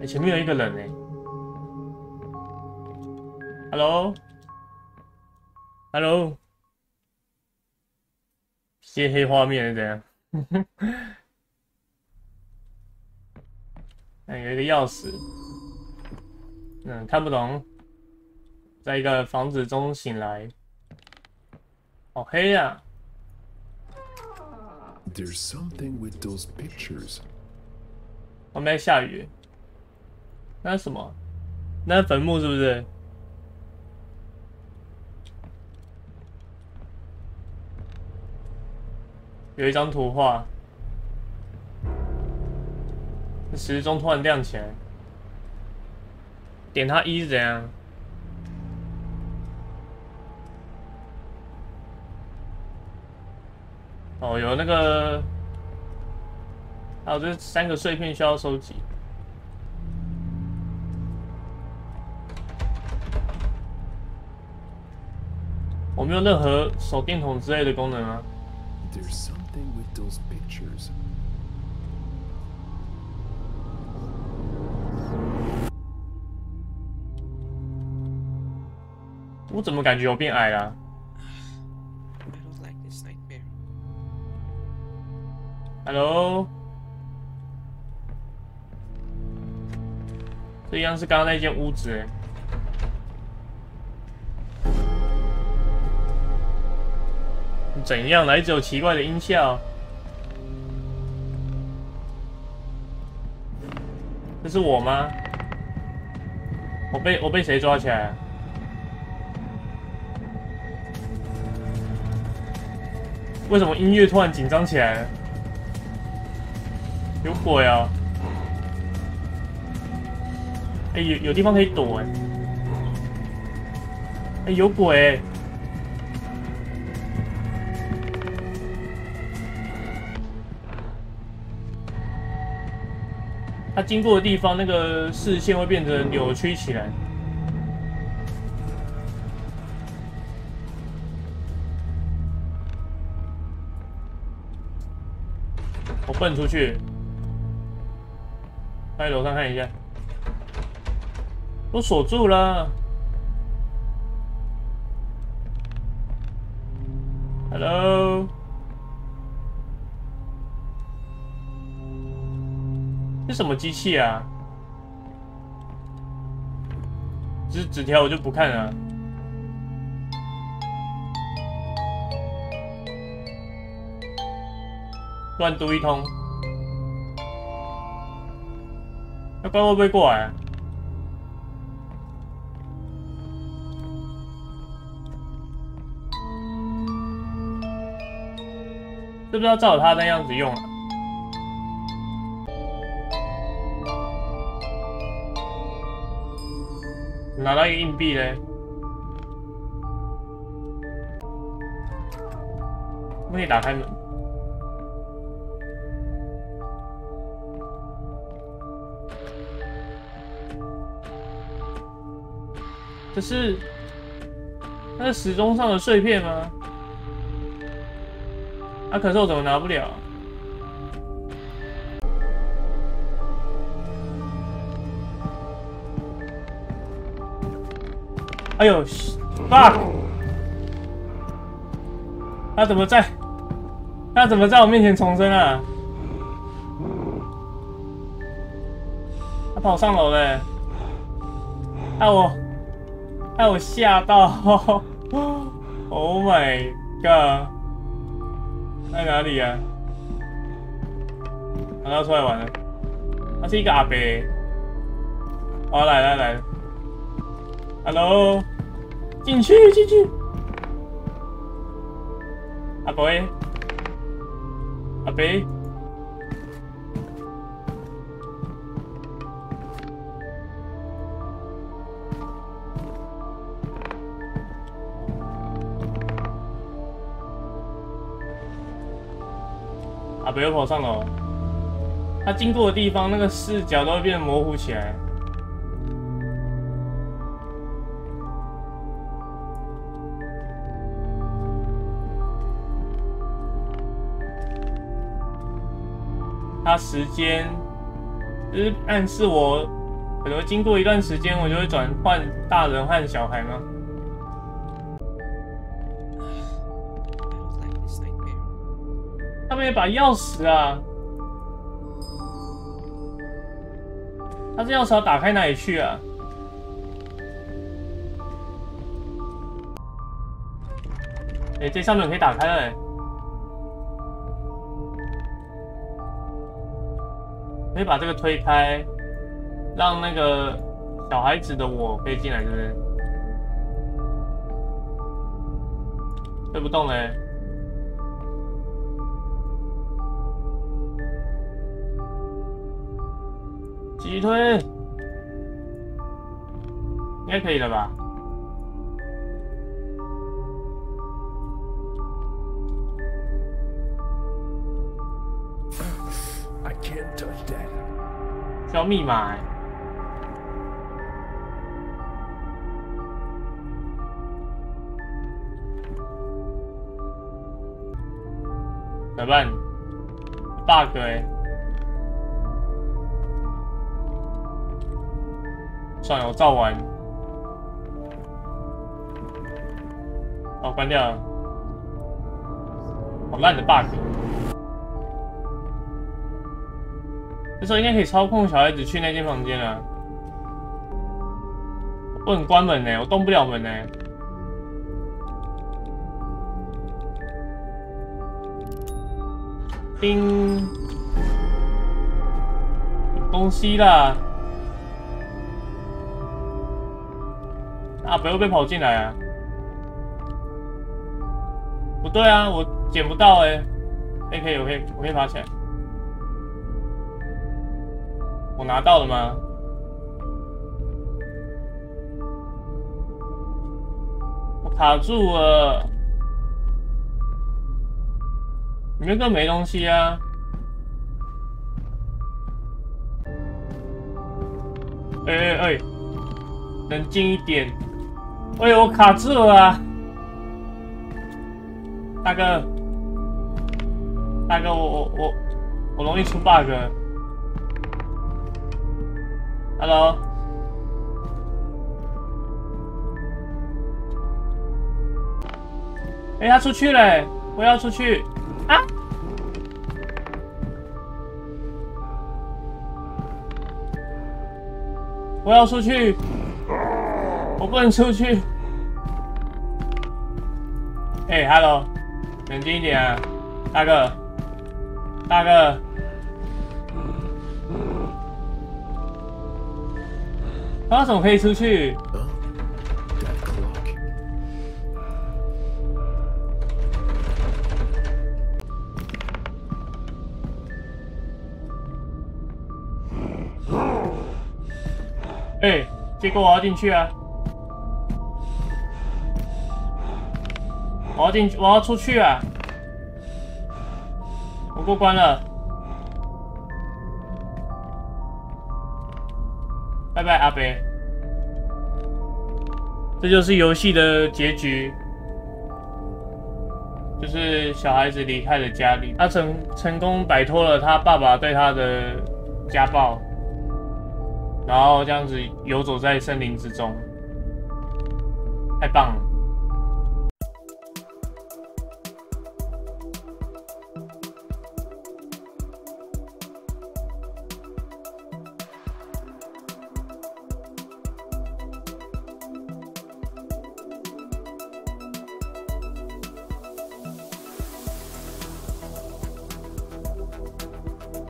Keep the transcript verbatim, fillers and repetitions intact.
欸、前面有一个人哎、欸、，Hello，Hello， 接黑画面是怎样？那有一个钥匙，嗯，看不懂，在一个房子中醒来，好黑啊 There's something with those pictures. 外面在下雨，那是什么？那是坟墓是不是？有一张图画，时钟突然亮起来，点它一是怎样？哦，有那个，还有这三个碎片需要收集。我没有任何手电筒之类的功能啊。 There's something with those pictures. 我怎么感觉我变矮了、啊、 I don't like this nightmare. ？Hello， 这一样是刚刚那间屋子哎。怎样来？一直有奇怪的音效。这是我吗？我被我被谁抓起来、啊？为什么音乐突然紧张起来了？有鬼啊！哎、欸，有有地方可以躲哎、欸！哎、欸，有鬼、欸！它经过的地方，那个视线会变得扭曲起来。我蹦出去，在楼上看一下，都锁住了。Hello， 这什么机器啊？纸纸条我就不看了。乱读一通，那怪会不会过来、啊？是不是要照他那样子用啊？拿到一个硬币嘞，可以打开门。这是那是时钟上的碎片吗？啊，可是我怎么拿不了？哎呦 ，fuck！ 他怎么在？他怎么在我面前重生啊？他跑上楼了、欸，害我，害我吓到 ！Oh my god！ 在哪里啊？他要出来玩了。他是一个阿伯。哦，来来来 ，Hello， 进去进去。阿伯，阿伯，阿伯又跑上楼。他经过的地方，那个视角都会变得模糊起来。他时间就是暗示我可能经过一段时间，我就会转换大人和小孩吗？ I don't like this nightmare. 他们有把钥匙啊，他这钥匙要打开哪里去啊？哎、欸，这上面可以打开了、欸，可以把这个推开，让那个小孩子的我可以进来，对不对？推不动嘞、欸。 急推，应该可以了吧？ I can't touch that. 需要密码、欸。怎么办 ？bug 哎、欸。 算了，我照完。哦，关掉了。好烂的 bug。这时候应该可以操控小孩子去那间房间了。我不能关门呢，我动不了门呢。叮，有东西啦。 阿北会不会跑进来啊？不对啊，我捡不到哎、欸。哎、欸，可以，我可以，我可以爬起来。我拿到了吗？我卡住了，里面更没东西啊。哎哎哎，冷静一点。 哎呦，我卡住了啊！大哥，大哥，我我我我容易出 bug。Hello， 哎、欸，他出去了、欸，我要出去啊！我要出去。 我不能出去。哎、欸、，Hello， 冷静一点啊，大哥，大哥。他怎么可以出去？ Huh? That clock. 哎、欸，结果我要进去啊！ 我要进去，我要出去啊！我过关了，拜拜，阿北。这就是游戏的结局，就是小孩子离开了家里，他成成功摆脱了他爸爸对他的家暴，然后这样子游走在森林之中，太棒了！